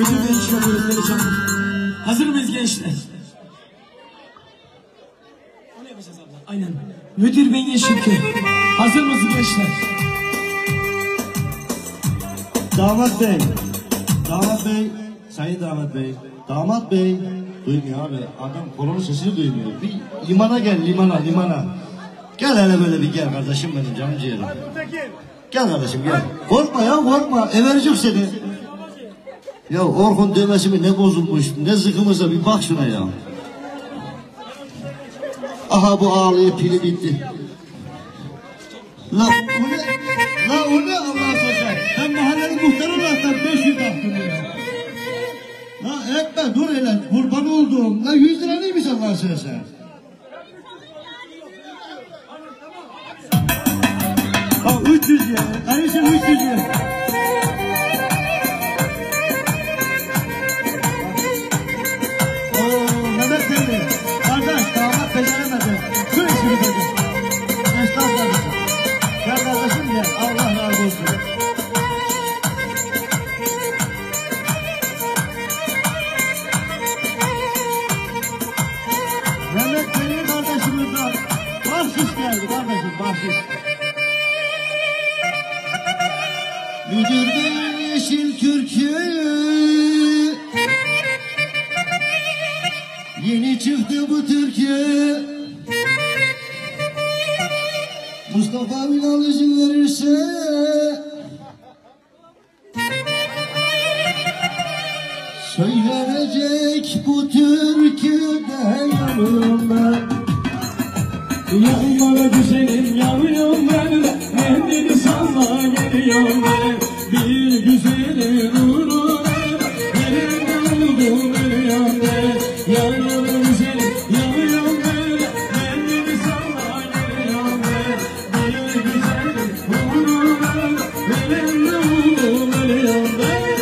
Müdür Bey iş yapıyoruz Melihcan. Hazır mıyız gençler? Onu yapacağız abla. Aynen. Müdür Bey'in şirketi. Hazır mısın gençler? Damat Bey. Damat Bey. Sayın Damat Bey. Damat Bey. Duymuyor abi. Adam kolunun sesini duymuyor. Bir limana gel, limana. Gel hele böyle bir gel kardeşim benim canım ciğerim. Gel kardeşim gel. Korkma ya korkma. Everecek seni. Ya Orkun dövmesi mi ne bozulmuş, ne zıkımızda bir bak şuna ya. Aha bu ağlıyor pili bitti. La o ne Allah'a soracak. Ben mahallenin muhtarı olaraktan 500 baktım ya. La etme dur hele kurban olduğum. La 100 lira neymiş Allah'a söylesen. Ha 300 ya. Kardeşim 300 ya. Mehmet Bey, kardeş damat beceremedi. Şu işini dedi. Estağfurullah. Gel kardeşim gel. Allah razı olsun. Mehmet Bey'in kardeşimizden bahşiş geldi kardeşim bahşiş. Müdür Bey yeşil Türkiye. Yeni çıktı bu Türkiye. Mustafa Ünal izin verirse söylenecek bu Türkiye'de yanıyorum ben. Yanmana güzelim yanıyorum ben. Mendili salla geliyorum ben. Bir güzelin uğruna elimde oldum ölüyorum ben. Yanmana güzelim yanıyorum ben. Mendili salla geliyorum ben. Bir güzelin uğruna elimde oldum ölüyorum ben.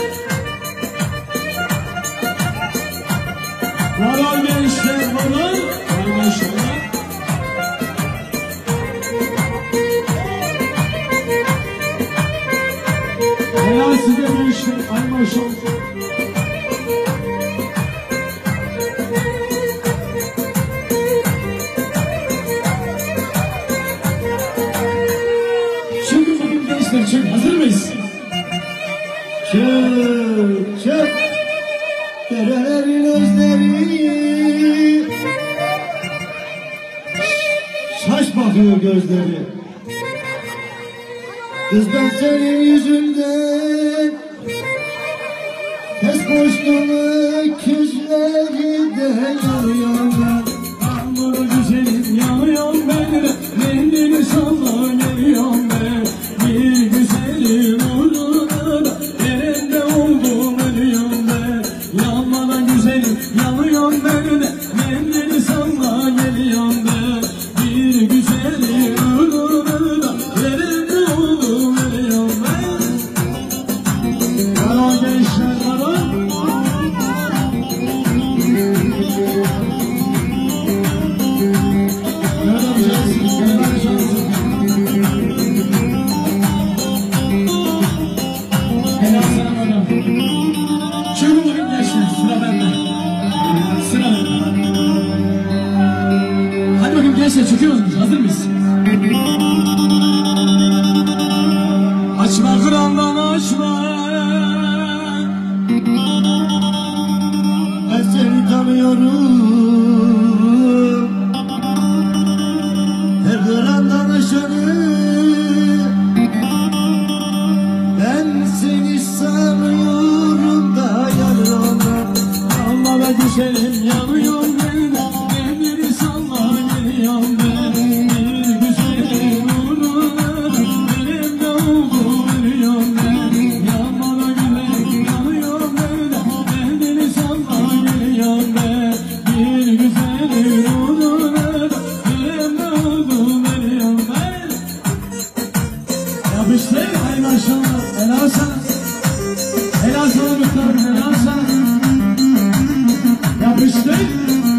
Valla gençler valla. Maşallah. Helal size gençler. Ay maşallah. Şimdi bugün gençler için hazır mıyız? Çık. Derelerin özleri. Şaş bakıyor gözleri. Kız ben senin yüzünden tez koştum öküzlerinde yanıyorum ben. Yanmana güzelim yanıyorum ben. Mendili salla geliyorum ben. Bir güzelim uğruna elinde oldum ölüyorum ben. Yanmana güzelim yanıyorum ben. Mendili salla geliyorum ben. Bir güzelim uğruna elinde oldum ölüyorum ben. Kara gençler kara. Helal sana bana. Şimdi bugün gençler sıra bende. Sıra bende. Hadi bakayım gençler çöküyor musunuz? Hazır mıyız? Açma kırandan açma. Ben seni tanıyorum. Her kırandan aşağı ben seni sanıyorum da yanıyorum ben. Yanmana güzelim yanıyorum ben. Mendili salla geliyorum ben. Bir güzelim uğruna elimde oldum ölüyorum ben. Yanmana güzelim yanıyorum ben. Mendili salla geliyorum ben. Bir güzelim uğruna elimde oldum ölüyorum ben. Yapıştır ay maşallah. Helal sana. Helal sana muhtarım helal sana. Yapıştır.